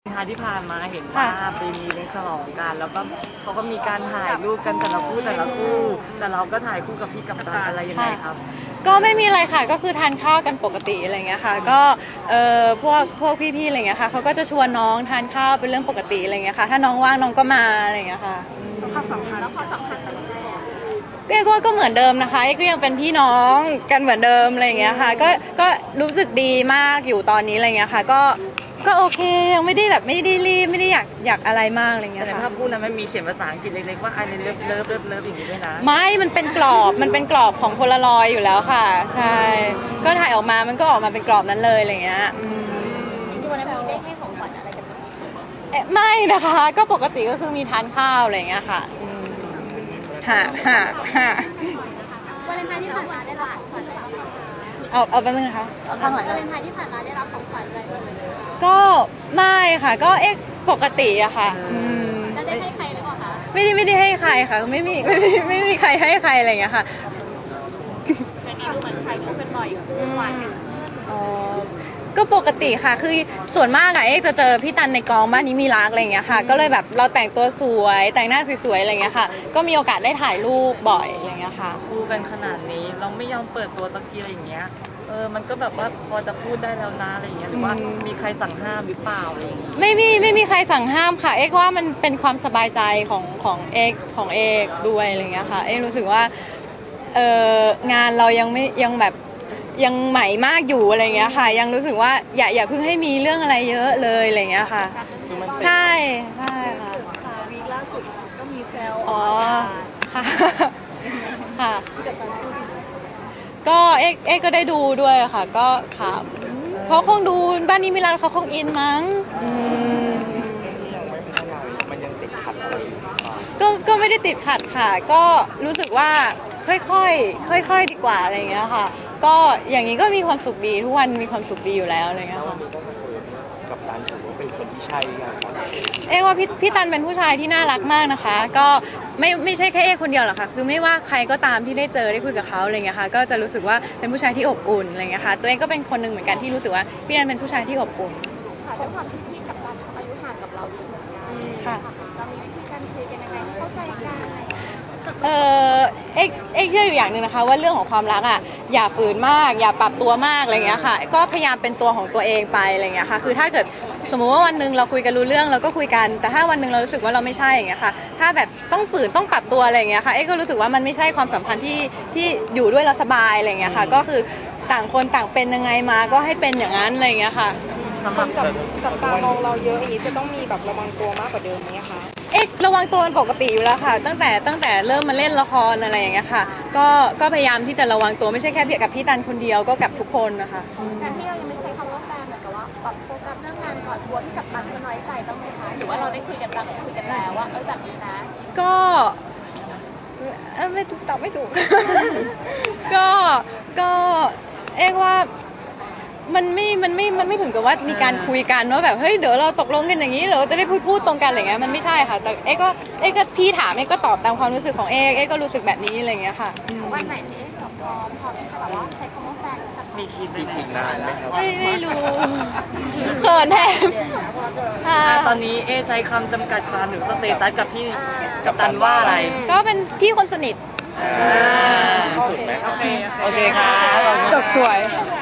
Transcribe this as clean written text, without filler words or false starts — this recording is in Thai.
ที่ผ่านมาเห็นว่าไปมีเลี้ยงฉลองกันแล้วก็เขาก็มีการถ่ายรูปกันแต่ละคู่แต่เราก็ถ่ายคู่กับพี่กัปตันอะไรยังไงครับก็ไม่มีอะไรค่ะก็คือทานข้าวกันปกติอะไรเงี้ยค่ะก็พวกพี่ๆอะไรเงี้ยค่ะเขาก็จะชวนน้องทานข้าวเป็นเรื่องปกติอะไรเงี้ยค่ะถ้าน้องว่างน้องก็มาอะไรเงี้ยค่ะความสัมพันธ์ก็เหมือนเดิมนะคะก็ยังเป็นพี่น้องกันเหมือนเดิมอะไรเงี้ยค่ะก็รู้สึกดีมากอยู่ตอนนี้อะไรเงี้ยค่ะก็โอเคยังไม่ได้แบบไม่ได้รีบไม่ได้อยากอะไรมากอะไรเงี้ยแต่ค่ะถ้าพูดนะมันมีเขียนภาษาอังกฤษเล็กๆว่า I love อย่างนี้ด้วยนะไม่มันเป็นกรอบของโพลารอยด์อยู่แล้วค่ะใช่ก็ถ่ายออกมามันก็ออกมาเป็นกรอบนั้นเลยอะไรเงี้ยจริงๆวันนั้นมีได้ให้ของขวัญอะไรกันไหมไม่นะคะก็ปกติก็คือมีทานข้าวอะไรเงี้ยค่ะวาเลนไทน์ที่ผ่านมาได้รับของขวัญอะไรเอาไปมั้งนะคะข้างหลังวาเลนไทน์ที่ผ่านมาได้รับของขวัญอะไรบ้างไหมก็ไม่ค่ะก็ปกติอะค่ะแล้วได้ให้ใครหรือเปล่าคะไม่ได้ให้ใครค่ะไม่มีใครให้ใครอะไรอย่างเงี้ยค่ะเป็นอีกเหมือนใครก็เป็นบ่อยหวานกันก็ปกติค่ะคือส่วนมากอะจะเจอพี่ตันในกองบ้านนี้มีรักอะไรอย่างเงี้ยค่ะก็เลยแบบเราแต่งตัวสวยแต่งหน้าสวยๆอะไรอย่างเงี้ยค่ะก็มีโอกาสได้ถ่ายรูปบ่อยอะไรอย่างเงี้ยค่ะคู่กันขนาดนี้เราไม่ยอมเปิดตัวสักทีอะไรอย่างเงี้ยมันก็แบบว่าพอจะพูดได้แล้วนะอะไรอย่างเงี้ยหรือว่ามีใครสั่งห้ามหรือเปล่าอะไรอย่างเงี้ยไม่มีใครสั่งห้ามค่ะว่ามันเป็นความสบายใจของเอกด้วยอะไรอย่างเงี้ยค่ะรู้สึกว่างานเรายังแบบยังใหม่มากอยู่อะไรเงี้ยค่ะยังรู้สึกว่าอย่าเพิ่งให้มีเรื่องอะไรเยอะเลยอะไรเงี้ยค่ะใช่ค่ะวีคล่าสุดก็มีแซวอ๋อค่ะค่ะก็ก็ได้ดูด้วยค่ะก็ค่ะเขาคงดูบ้านนี้มีร้านเขาคงอินมั้งมันยังติดขัดอะไรก็ไม่ได้ติดขัดค่ะก็รู้สึกว่าค่อยดีกว่าอะไรเงี้ยค่ะก็อย่างนี้ก็มีความสุขดีทุกวันมีความสุขดีอยู่แล้วอะไรเงี้ยค่ะกับตันถือว่าเป็นคนที่ใช่ครับว่าพี่ตันเป็นผู้ชายที่น่ารักมากนะคะก็ไม่ใช่แค่คนเดียวหรอกค่ะคือไม่ว่าใครก็ตามที่ได้เจอได้คุยกับเขาอะไรเงี้ยค่ะก็จะรู้สึกว่าเป็นผู้ชายที่อบอุ่นอะไรเงี้ยค่ะตัวเองก็เป็นคนหนึ่งเหมือนกันที่รู้สึกว่าพี่ตันเป็นผู้ชายที่อบอุ่นค่ะด้วยความที่พี่กับตันอายุห่างกับเราอยู่เหมือนกันค่ะเรามีวิธีการคุยกันยังไงเข้าใจกันเชื่ออยู่อย่างหนึ่งนะคะว่าเรื่องของความรักอ่ะอย่าฝืนมากอย่าปรับตัวมากอะไรเงี้ยค่ะก็พยายามเป็นตัวของตัวเองไปอะไรเงี้ยค่ะคือถ้าเกิดสมมุติว่าวันหนึ่งเราคุยกันรู้เรื่องเราก็คุยกันแต่ถ้าวันหนึ่งเรารู้สึกว่าเราไม่ใช่อย่างเงี้ยค่ะถ้าแบบต้องฝืนต้องปรับตัวอะไรเงี้ยค่ะก็รู้สึกว่ามันไม่ใช่ความสัมพันธ์ที่อยู่ด้วยเราสบายอะไรเงี้ยค่ะก็คือต่างคนต่างเป็นยังไงมาก็ให้เป็นอย่างนั้นอะไรเงี้ยค่ะกับตามองเราเยอะอย่างนี้จะต้องมีแบบระวังตัวมากกว่าเดิมไหมคะระวังตัวเป็นปกติอยู่แล้วค่ะตั้งแต่เริ่มมาเล่นละครอะไรอย่างเงี้ยค่ะก็พยายามที่จะระวังตัวไม่ใช่แค่กับพี่ตันคนเดียวก็กับทุกคนนะคะการที่เรายังไม่ใช้คำว่าแฟนเหมือนกับว่าปรับโฟกัสเรื่องงานก่อนกลัวที่กับตันจะน้อยใจบ้างไหมคะหรือว่าเราได้คุยกันแล้วว่าแบบนี้นะก็ไม่ตอบไม่ถูก ก็ว่ามันไม่ถึงกับว่ามีการคุยกันว่าแบบเฮ้ยเดี๋ยวเราตกลงกันอย่างนี้เดี๋ยวจะได้พูดตรงกันอะไรเงี้ยมันไม่ใช่ค่ะแต่ก็พี่ถามก็ตอบตามความรู้สึกของก็รู้สึกแบบนี้อะไรเงี้ยค่ะวันไหนที่พร้อมที่จะแบบว่าใช้คำว่าแฟนมีคิดอีกนานไหมครับไม่รู้เขินแทนตอนนี้ใช้คำจำกัดความหรือสเตตัสกับพี่กัปตันว่าอะไรก็เป็นพี่คนสนิทสุดไหมโอเคค่ะจบสวย